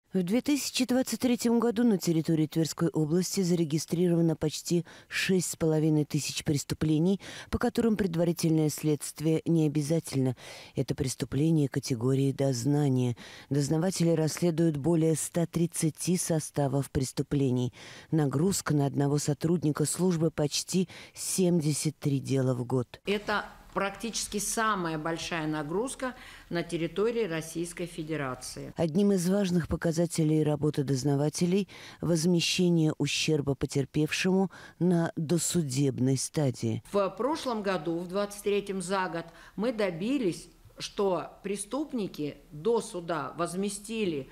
В 2023 году на территории Тверской области зарегистрировано почти 6500 преступлений, по которым предварительное следствие не обязательно. Это преступления категории дознания. Дознаватели расследуют более 130 составов преступлений. Нагрузка на одного сотрудника службы почти 73 дела в год. Это практически самая большая нагрузка на территории Российской Федерации. Одним из важных показателей работы дознавателей – возмещение ущерба потерпевшему на досудебной стадии. В прошлом году, в 23-м за год, мы добились, что преступники до суда возместили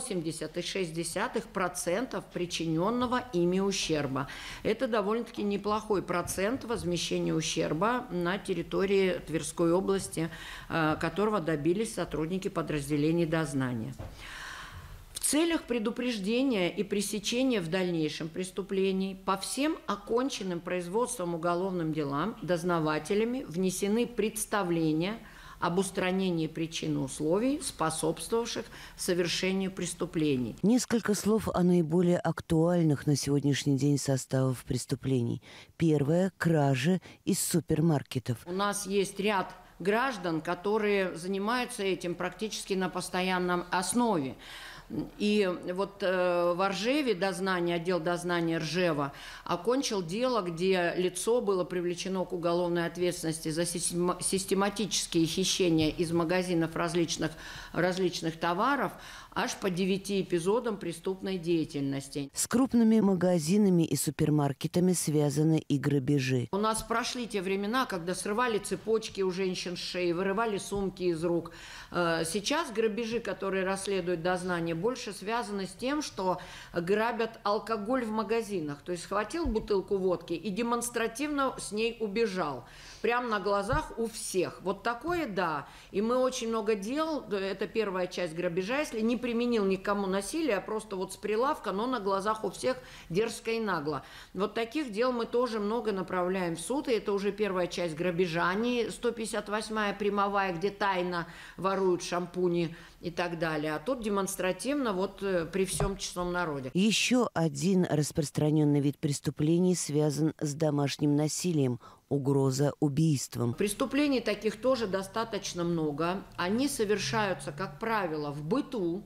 80,6% причиненного ими ущерба. Это довольно-таки неплохой процент возмещения ущерба на территории Тверской области, которого добились сотрудники подразделений дознания. В целях предупреждения и пресечения в дальнейшем преступлений по всем оконченным производством уголовным делам дознавателями внесены представления об устранении причин и условий, способствовавших совершению преступлений. Несколько слов о наиболее актуальных на сегодняшний день составах преступлений. Первое – кражи из супермаркетов. У нас есть ряд граждан, которые занимаются этим практически на постоянной основе. И вот в Ржеве отдел дознания Ржева окончил дело, где лицо было привлечено к уголовной ответственности за систематические хищения из магазинов различных товаров аж по 9 эпизодам преступной деятельности. С крупными магазинами и супермаркетами связаны и грабежи. У нас прошли те времена, когда срывали цепочки у женщин с шеи, вырывали сумки из рук. Сейчас грабежи, которые расследуют дознание, больше связаны с тем, что грабят алкоголь в магазинах. То есть схватил бутылку водки и демонстративно с ней убежал. Прямо на глазах у всех. Вот такое, да. И мы очень много дел, это первая часть грабежа, если не применил никому насилие, а просто вот с прилавка, но на глазах у всех дерзко и нагло. Вот таких дел мы тоже много направляем в суд, и это уже первая часть грабежа, не 158-я прямовая, где тайно воруют шампуни и так далее, а тут демонстративно вот при всем честном народе. Еще один распространенный вид преступлений связан с домашним насилием – угроза убийством. Преступлений таких тоже достаточно много. Они совершаются, как правило, в быту,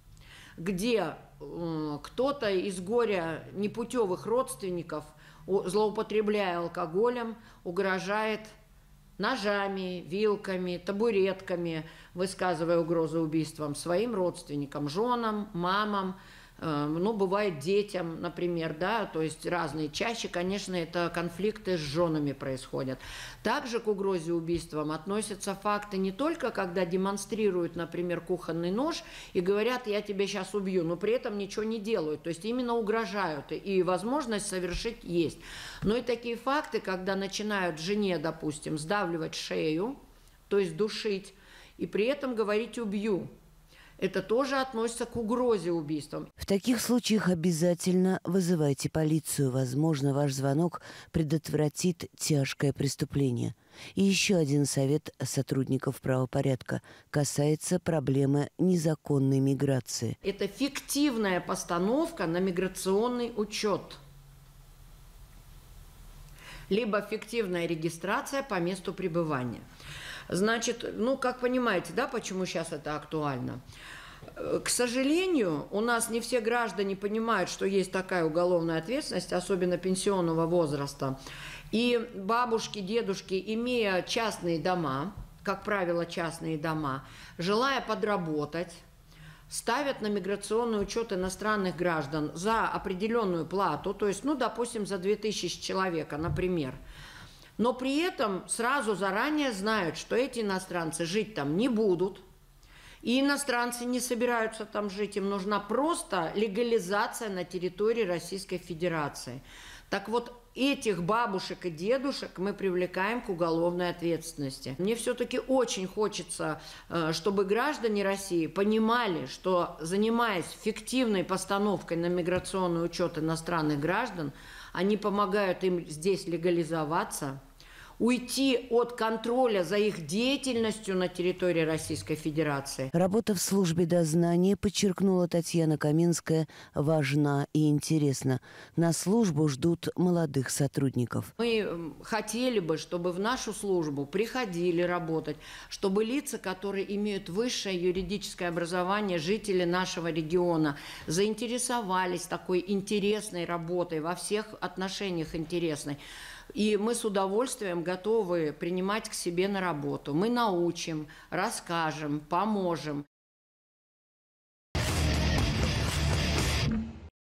где кто-то из горя непутевых родственников, злоупотребляя алкоголем, угрожает ножами, вилками, табуретками, высказывая угрозы убийством своим родственникам, женам, мамам, бывает детям, например, да, то есть разные. Чаще, конечно, это конфликты с женами происходят. Также к угрозе убийством относятся факты не только, когда демонстрируют, например, кухонный нож и говорят: я тебя сейчас убью, но при этом ничего не делают, то есть именно угрожают, и возможность совершить есть. Но и такие факты, когда начинают жене, допустим, сдавливать шею, то есть душить, и при этом говорить «убью». Это тоже относится к угрозе убийством. В таких случаях обязательно вызывайте полицию. Возможно, ваш звонок предотвратит тяжкое преступление. И еще один совет сотрудников правопорядка касается проблемы незаконной миграции. Это фиктивная постановка на миграционный учет. Либо фиктивная регистрация по месту пребывания. Значит, как понимаете, да, почему сейчас это актуально? К сожалению, у нас не все граждане понимают, что есть такая уголовная ответственность, особенно пенсионного возраста. И бабушки, дедушки, имея частные дома, как правило, частные дома, желая подработать, ставят на миграционный учет иностранных граждан за определенную плату, то есть, допустим, за 2000 с человека, например. Но при этом сразу заранее знают, что эти иностранцы жить там не будут, и иностранцы не собираются там жить, им нужна просто легализация на территории Российской Федерации. Так вот, этих бабушек и дедушек мы привлекаем к уголовной ответственности. Мне все-таки очень хочется, чтобы граждане России понимали, что, занимаясь фиктивной постановкой на миграционный учет иностранных граждан, они помогают им здесь легализоваться, уйти от контроля за их деятельностью на территории Российской Федерации. Работа в службе дознания, подчеркнула Татьяна Каменская, важна и интересна. На службу ждут молодых сотрудников. Мы хотели бы, чтобы в нашу службу приходили работать, чтобы лица, которые имеют высшее юридическое образование, жители нашего региона, заинтересовались такой интересной работой, во всех отношениях интересной. И мы с удовольствием готовы принимать к себе на работу. Мы научим, расскажем, поможем.